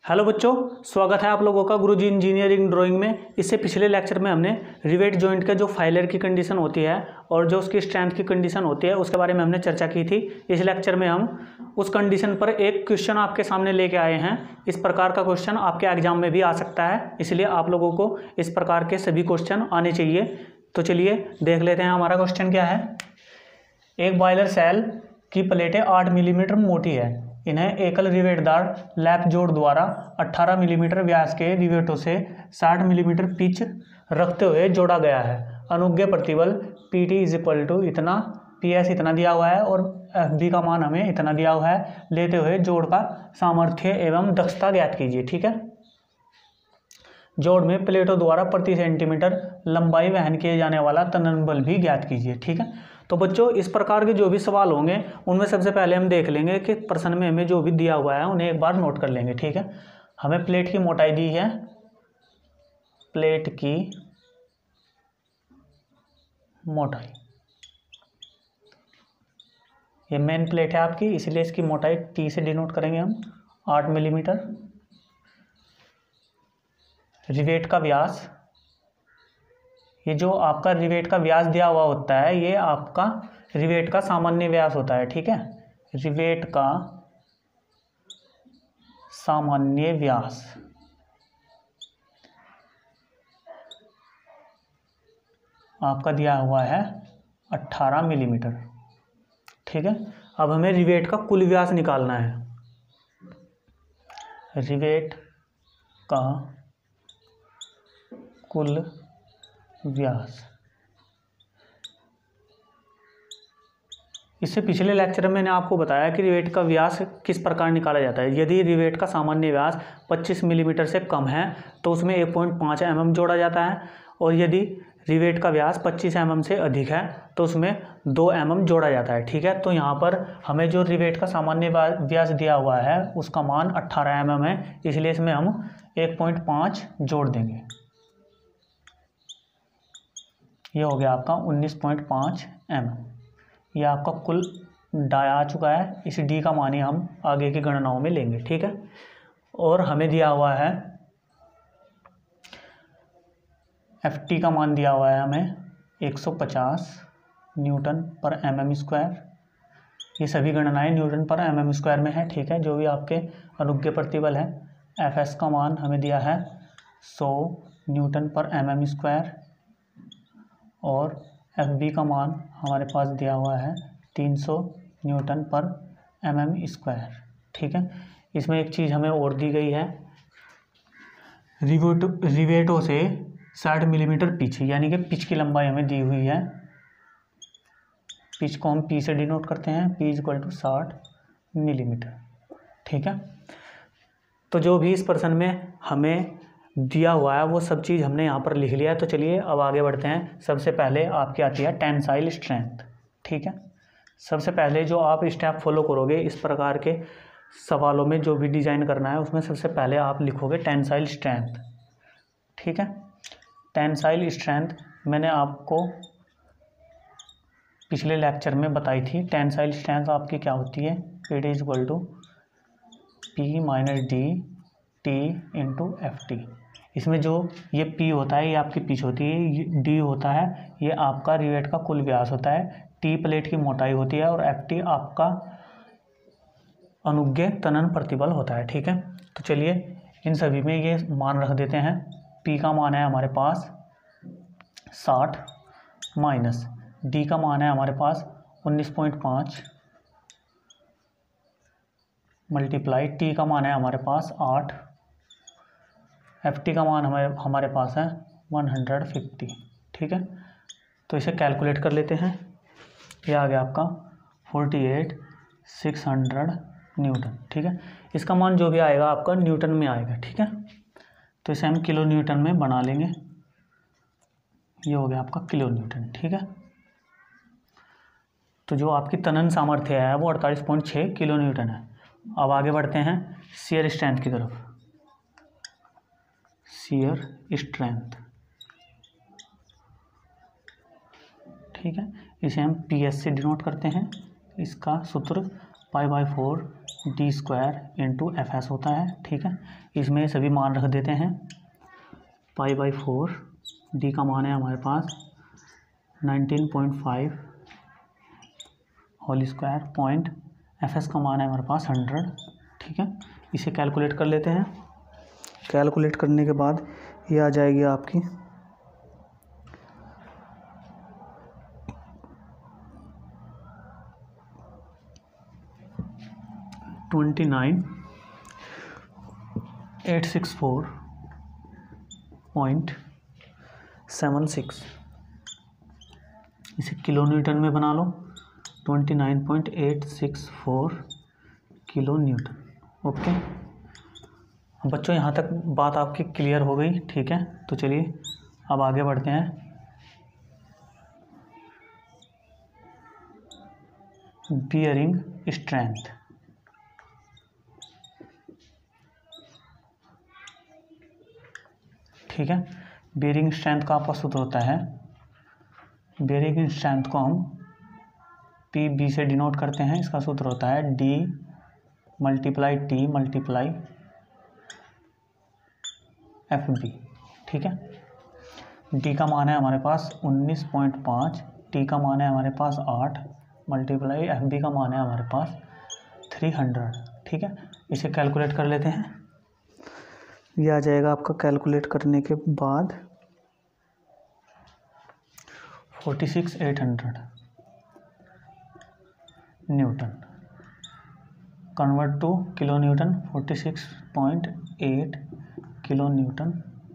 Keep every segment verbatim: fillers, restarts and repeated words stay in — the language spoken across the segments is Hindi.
हेलो बच्चों, स्वागत है आप लोगों का गुरुजी इंजीनियरिंग ड्राइंग में। इससे पिछले लेक्चर में हमने रिवेट जॉइंट का जो फाइलर की कंडीशन होती है और जो उसकी स्ट्रेंथ की कंडीशन होती है उसके बारे में हमने चर्चा की थी। इस लेक्चर में हम उस कंडीशन पर एक क्वेश्चन आपके सामने लेके आए हैं। इस प्रकार का क्वेश्चन आपके एग्जाम में भी आ सकता है, इसलिए आप लोगों को इस प्रकार के सभी क्वेश्चन आने चाहिए। तो चलिए देख लेते हैं हमारा क्वेश्चन क्या है। एक बॉयलर सेल की प्लेटें आठ मिलीमीटर मोटी है। इन्हें एकल रिवेटदार लैप जोड़ द्वारा अठारह मिलीमीटर व्यास के रिवेटों से साठ मिलीमीटर पिच रखते हुए जोड़ा गया है। अनुज्ञेय प्रतिबल P T is equal to इतना, पी एस इतना दिया हुआ है और एफ बी का मान हमें इतना दिया हुआ है। लेते हुए जोड़ का सामर्थ्य एवं दक्षता ज्ञात कीजिए। ठीक है, जोड़ में प्लेटों द्वारा प्रति सेंटीमीटर लंबाई वहन किए जाने वाला तनन बल भी ज्ञात कीजिए। ठीक है, तो बच्चों इस प्रकार के जो भी सवाल होंगे उनमें सबसे पहले हम देख लेंगे कि प्रश्न में हमें जो भी दिया हुआ है उन्हें एक बार नोट कर लेंगे। ठीक है, हमें प्लेट की मोटाई दी है, प्लेट की मोटाई, ये मेन प्लेट है आपकी, इसलिए इसकी मोटाई टी से डिनोट करेंगे हम, आठ मिलीमीटर। रिवेट का व्यास, ये जो आपका रिवेट का व्यास दिया हुआ होता है ये आपका रिवेट का सामान्य व्यास होता है। ठीक है, रिवेट का सामान्य व्यास आपका दिया हुआ है अठारह मिलीमीटर। ठीक है, अब हमें रिवेट का कुल व्यास निकालना है। रिवेट का कुल व्यास, इससे पिछले लेक्चर में मैंने आपको बताया कि रिवेट का व्यास किस प्रकार निकाला जाता है। यदि रिवेट का सामान्य व्यास पच्चीस मिलीमीटर से कम है तो उसमें एक पॉइंट पाँच एम एम जोड़ा जाता है, और यदि रिवेट का व्यास पच्चीस एम एम से अधिक है तो उसमें दो एम एम जोड़ा जाता है। ठीक है, तो यहाँ पर हमें जो रिवेट का सामान्य व्यास दिया हुआ है उसका मान अट्ठारह एम एम है, इसलिए इसमें हम एक पॉइंट पाँच जोड़ देंगे। ये हो गया आपका उन्नीस पॉइंट पाँच एम एम। यह आपका कुल डाई आ चुका है। इस डी का मान ही हम आगे की गणनाओं में लेंगे। ठीक है, और हमें दिया हुआ है एफ टी का मान दिया हुआ है हमें एक सौ पचास न्यूटन पर एम एम स्क्वायर। ये सभी गणनाएं न्यूटन पर एम एम स्क्वायर में है। ठीक है, जो भी आपके अनुज्ञेय प्रतिबल है। एफ एस का मान हमें दिया है सौ न्यूटन पर एम एम स्क्वायर, और एफ बी का मान हमारे पास दिया हुआ है तीन सौ न्यूटन पर एम एम स्क्वायर। ठीक है, इसमें एक चीज़ हमें और दी गई है, रिवेट रिवेटों से साठ मिलीमीटर पिच, यानी कि पिच की लंबाई हमें दी हुई है। पिच को हम पी से डिनोट करते हैं, पी इज इक्वल टू साठ मिलीमीटर। ठीक है, तो जो भी इस प्रश्न में हमें दिया हुआ है वो सब चीज़ हमने यहाँ पर लिख लिया है। तो चलिए अब आगे बढ़ते हैं। सबसे पहले आपकी आती है टेंसाइल स्ट्रेंथ। ठीक है, सबसे पहले जो आप स्टेप फॉलो करोगे इस प्रकार के सवालों में जो भी डिज़ाइन करना है उसमें सबसे पहले आप लिखोगे टेंसाइल स्ट्रेंथ। ठीक है, टेंसाइल स्ट्रेंथ मैंने आपको पिछले लेक्चर में बताई थी। टेंसाइल स्ट्रेंथ आपकी क्या होती है, it is equal to P minus D T into F T. इसमें जो ये P होता है ये आपकी पिच होती है, D होता है ये आपका रिवेट का कुल व्यास होता है, T प्लेट की मोटाई होती है, और Ft आपका अनुज्ञेय तनन प्रतिबल होता है। ठीक है, तो चलिए इन सभी में ये मान रख देते हैं। P का मान है हमारे पास साठ माइनस D का मान है हमारे पास उन्नीस पॉइंट पाँच मल्टीप्लाई T का मान है हमारे पास आठ, एफ टी का मान हमारे हमारे पास है वन हंड्रेड फिफ्टी। ठीक है, तो इसे कैलकुलेट कर लेते हैं। यह आ गया आपका forty eight six hundred newton. ठीक है, इसका मान जो भी आएगा आपका न्यूटन में आएगा। ठीक है, तो इसे हम किलो न्यूटन में बना लेंगे। ये हो गया आपका किलो न्यूटन। ठीक है, तो जो आपकी तनन सामर्थ्य है वो अड़तालीस पॉइंट छः किलो न्यूटन है। अब आगे बढ़ते हैं शियर स्ट्रेंथ की तरफ। शियर स्ट्रेंथ, ठीक है, इसे हम पी एस से डिनोट करते हैं। इसका सूत्र pi by four D square into F S होता है। ठीक है, इसमें सभी मान रख देते हैं। पाई बाई फोर डी का मान है हमारे पास nineteen point five whole square point, F S का मान है हमारे पास हंड्रेड। ठीक है, इसे कैलकुलेट कर लेते हैं। कैलकुलेट करने के बाद ये आ जाएगी आपकी twenty nine eight six four point seven six. इसे किलो न्यूटन में बना लो, twenty nine point eight six four kilo newton. Okay बच्चों, यहाँ तक बात आपकी क्लियर हो गई। ठीक है, तो चलिए अब आगे बढ़ते हैं। Bearing strength. ठीक है, बियरिंग स्ट्रेंथ का आपका सूत्र होता है, बियरिंग स्ट्रेंथ को हम पी बी से डिनोट करते हैं। इसका सूत्र होता है D multiply T multiply F B. ठीक है, डी का मान है हमारे पास उन्नीस पॉइंट पाँच, टी का मान है हमारे पास आठ, मल्टीप्लाई एफ बी का मान है हमारे पास थ्री हंड्रेड। ठीक है, इसे कैलकुलेट कर लेते हैं। ये आ जाएगा आपका कैलकुलेट करने के बाद forty six eight hundred newton. Convert to kilo newton, forty six point eight kilo newton.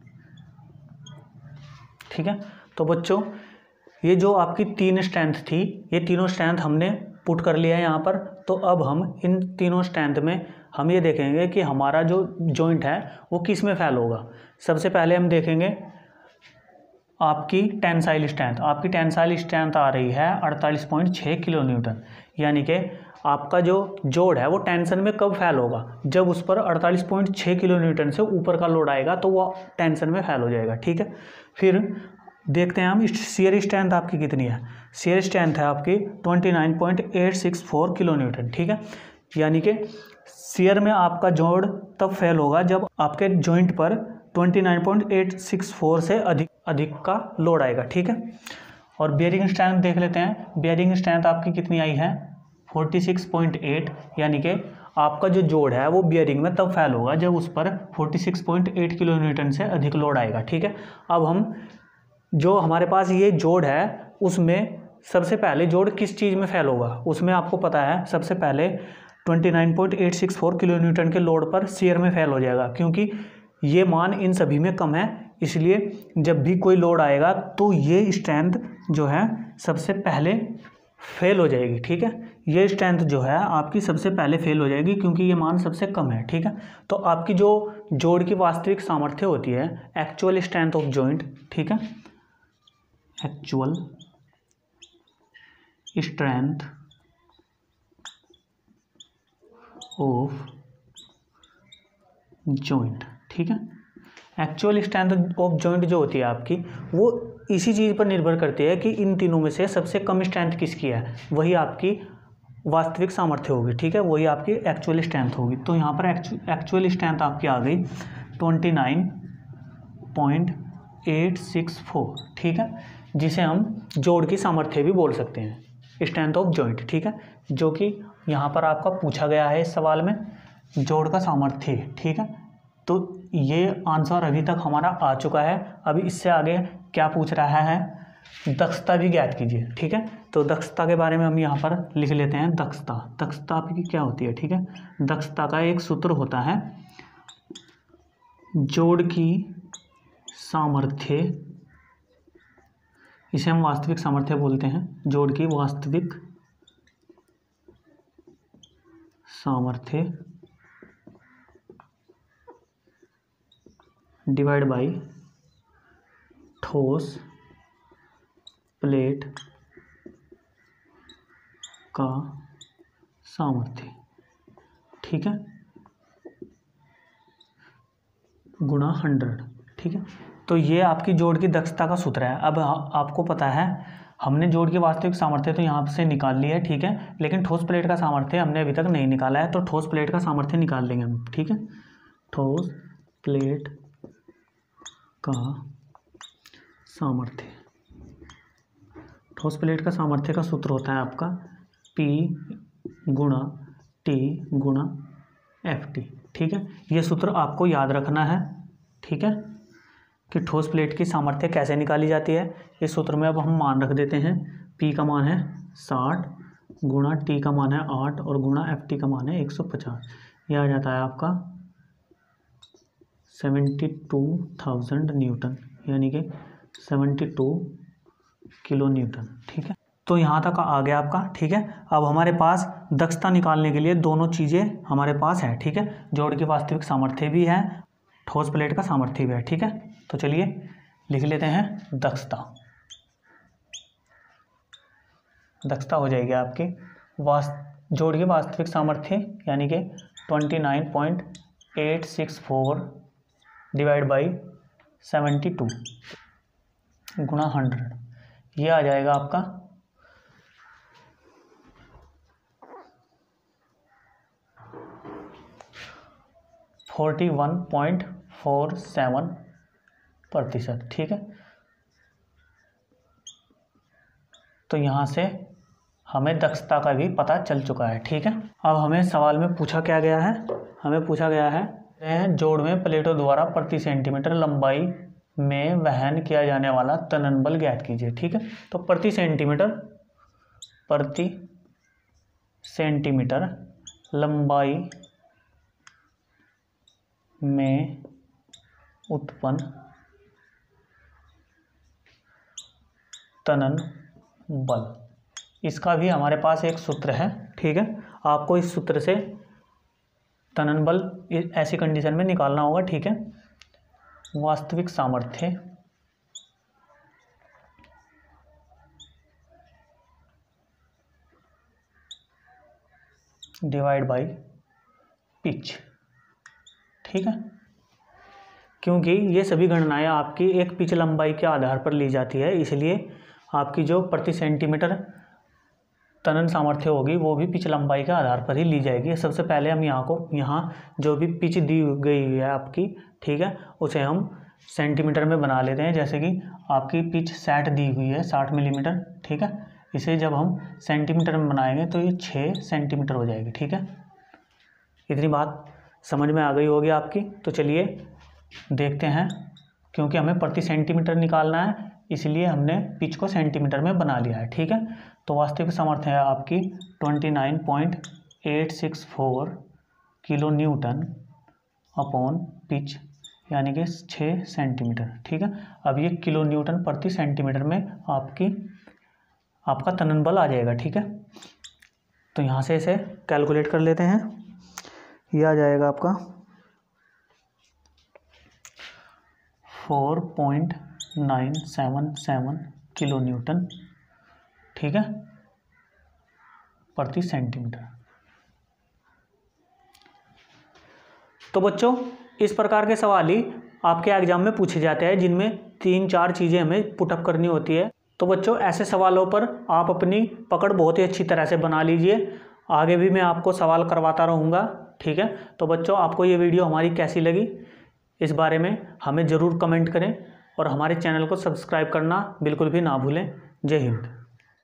ठीक है, तो बच्चों ये जो आपकी तीन स्ट्रेंथ थी, ये तीनों स्ट्रेंथ हमने पुट कर लिया है यहाँ पर। तो अब हम इन तीनों स्ट्रेंथ में हम ये देखेंगे कि हमारा जो जॉइंट है वो किस में फेल होगा। सबसे पहले हम देखेंगे आपकी टेंसाइल स्ट्रेंथ। आपकी टेंसाइल स्ट्रेंथ आ रही है अड़तालीस पॉइंट छः किलो न्यूटन, यानी कि आपका जो जोड़ है वो टेंशन में कब फेल होगा, जब उस पर अड़तालीस पॉइंट छः किलो न्यूटन से ऊपर का लोड आएगा तो वो टेंशन में फेल हो जाएगा। ठीक है, फिर देखते हैं हम शियर स्ट्रेंथ आपकी कितनी है। शियर स्ट्रेंथ है आपकी twenty nine point eight six four kilo newton. ठीक है, यानी कि शियर में आपका जोड़ तब फेल होगा जब आपके जॉइंट पर twenty nine point eight six four से अधिक अधिक का लोड आएगा। ठीक है, और बियरिंग स्ट्रेंथ देख लेते हैं। बियरिंग स्ट्रेंथ आपकी कितनी आई है फोर्टी सिक्स पॉइंट एट, यानी कि आपका जो जोड़ है वो बियरिंग में तब फेल होगा जब उस पर forty six point eight kilo newton से अधिक लोड आएगा। ठीक है, अब हम जो हमारे पास ये जोड़ है उसमें सबसे पहले जोड़ किस चीज़ में फेल होगा, उसमें आपको पता है सबसे पहले twenty nine point eight six four kilo newton के लोड पर शियर में फेल हो जाएगा, क्योंकि ये मान इन सभी में कम है। इसलिए जब भी कोई लोड आएगा तो ये स्ट्रेंथ जो है सबसे पहले फेल हो जाएगी। ठीक है, ये स्ट्रेंथ जो है आपकी सबसे पहले फेल हो जाएगी क्योंकि ये मान सबसे कम है। ठीक है, तो आपकी जो जोड़ की वास्तविक सामर्थ्य होती है, एक्चुअल स्ट्रेंथ ऑफ जॉइंट, ठीक है, एक्चुअल स्ट्रेंथ ऑफ जॉइंट, ठीक है, एक्चुअल स्ट्रेंथ ऑफ जॉइंट जो होती है आपकी वो इसी चीज़ पर निर्भर करती है कि इन तीनों में से सबसे कम स्ट्रेंथ किसकी है, वही आपकी वास्तविक सामर्थ्य होगी। ठीक है, वही आपकी एक्चुअल स्ट्रेंथ होगी। तो यहाँ पर एक्चुअल स्ट्रेंथ आपकी आ गई twenty nine point eight six four, ठीक है, जिसे हम जोड़ की सामर्थ्य भी बोल सकते हैं, स्ट्रेंथ ऑफ जॉइंट। ठीक है, जो कि यहाँ पर आपका पूछा गया है इस सवाल में, जोड़ का सामर्थ्य। ठीक है, तो ये आंसर अभी तक हमारा आ चुका है। अभी इससे आगे क्या पूछ रहा है, दक्षता भी ज्ञात कीजिए। ठीक है, तो दक्षता के बारे में हम यहाँ पर लिख लेते हैं। दक्षता दक्षता आपकी क्या होती है। ठीक है, दक्षता का एक सूत्र होता है जोड़ की सामर्थ्य, इसे हम वास्तविक सामर्थ्य बोलते हैं। जोड़ की वास्तविक सामर्थ्य डिवाइड बाई ठोस प्लेट का सामर्थ्य, ठीक है, गुणा हंड्रेड। ठीक है, तो ये आपकी जोड़ की दक्षता का सूत्र है। अब आपको पता है हमने जोड़ की वास्तविक सामर्थ्य तो यहाँ से निकाल लिया है, ठीक है, लेकिन ठोस प्लेट का सामर्थ्य हमने अभी तक नहीं निकाला है, तो ठोस प्लेट का सामर्थ्य निकाल लेंगे हम, ठीक है। ठोस प्लेट का सामर्थ्य, ठोस प्लेट का सामर्थ्य का सूत्र होता है आपका P गुणा T गुणा एफ टी, ठीक है। ये सूत्र आपको याद रखना है, ठीक है, कि ठोस प्लेट की सामर्थ्य कैसे निकाली जाती है। इस सूत्र में अब हम मान रख देते हैं, P का मान है साठ गुणा T का मान है आठ और गुणा एफ टी का मान है एक सौ पचास। यह आ जाता है आपका सेवेंटी टू थाउजेंड न्यूटन, यानी कि सेवेंटी टू किलो न्यूटन, ठीक है। तो यहाँ तक आ गया आपका, ठीक है। अब हमारे पास दक्षता निकालने के लिए दोनों चीज़ें हमारे पास है, ठीक है। जोड़ की वास्तविक सामर्थ्य भी है, ठोस प्लेट का सामर्थ्य भी है, ठीक है। तो चलिए लिख लेते हैं दक्षता। दक्षता हो जाएगी आपकी वास्त जोड़ की वास्तविक सामर्थ्य यानी कि twenty nine point eight six four divide by seventy two गुणा हंड्रेड, ये आ जाएगा आपका forty one point four seven प्रतिशत, ठीक है। तो यहाँ से हमें दक्षता का भी पता चल चुका है, ठीक है। अब हमें सवाल में पूछा क्या गया है, हमें पूछा गया है जोड़ में प्लेटों द्वारा प्रति सेंटीमीटर लंबाई में वहन किया जाने वाला तनन बल ज्ञात कीजिए, ठीक है। तो प्रति सेंटीमीटर प्रति सेंटीमीटर लंबाई में उत्पन्न तनन बल, इसका भी हमारे पास एक सूत्र है, ठीक है। आपको इस सूत्र से तनन बल ऐसी कंडीशन में निकालना होगा, ठीक है। वास्तविक सामर्थ्य डिवाइड बाय पिच, ठीक है। क्योंकि ये सभी गणनाएं आपकी एक पिच लंबाई के आधार पर ली जाती है, इसलिए आपकी जो प्रति सेंटीमीटर तनन सामर्थ्य होगी वो भी पिच लंबाई के आधार पर ही ली जाएगी। सबसे पहले हम यहाँ को यहाँ जो भी पिच दी गई हुई है आपकी, ठीक है, उसे हम सेंटीमीटर में बना लेते हैं। जैसे कि आपकी पिच साठ दी हुई है, साठ मिलीमीटर, ठीक है। इसे जब हम सेंटीमीटर में बनाएंगे तो ये छः सेंटीमीटर हो जाएगी, ठीक है। इतनी बात समझ में आ गई होगी आपकी। तो चलिए देखते हैं, क्योंकि हमें प्रति सेंटीमीटर निकालना है इसलिए हमने पिच को सेंटीमीटर में बना लिया है, ठीक है। तो वास्तविक सामर्थ्य है आपकी twenty nine point eight six four kilo newton upon pitch, यानी कि छः सेंटीमीटर, ठीक है। अब ये किलो न्यूटन प्रति सेंटीमीटर में आपकी आपका तनन बल आ जाएगा, ठीक है। तो यहाँ से इसे कैलकुलेट कर लेते हैं। ये आ जाएगा आपका four point nine seven seven kilo newton, ठीक है, प्रति सेंटीमीटर। तो बच्चों इस प्रकार के सवाल ही आपके एग्जाम में पूछे जाते हैं, जिनमें तीन चार चीज़ें हमें पुटअप करनी होती है। तो बच्चों ऐसे सवालों पर आप अपनी पकड़ बहुत ही अच्छी तरह से बना लीजिए। आगे भी मैं आपको सवाल करवाता रहूँगा, ठीक है। तो बच्चों आपको ये वीडियो हमारी कैसी लगी इस बारे में हमें ज़रूर कमेंट करें और हमारे चैनल को सब्सक्राइब करना बिल्कुल भी ना भूलें। जय हिंद।